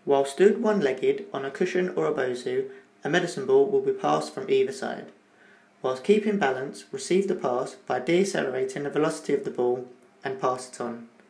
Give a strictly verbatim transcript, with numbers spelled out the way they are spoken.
While stood one-legged on a cushion or a bozu, a medicine ball will be passed from either side. Whilst keeping balance, receive the pass by decelerating the velocity of the ball and pass it on.